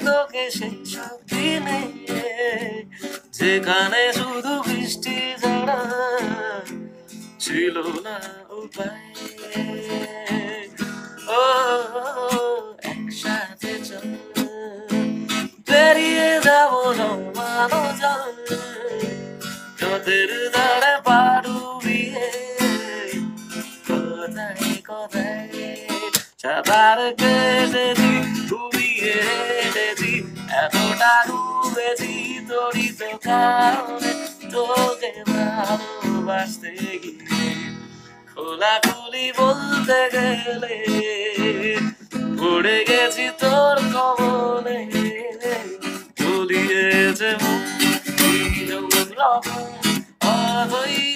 তোকে সেই সব দিনে যেখানে শুধু বৃষ্টি ছাড়া ছিল না উপায়। ও একসাথে চল পেরিয়ে যাবো জমানো জল তোদের ধারে পাড়ুবিয়ে কোথায় কোথায় সাঁতার কেটেছি ঘুমিয়ে হেঁটেছি এতটা ডুবেছি তোরই তো কারণে তোকে ভালোবাসতে গিয়ে খোলাখুলি বলতে গেলে পড়ে গেছি তোর কবলে তলিয়েছে মন রকম অধৈ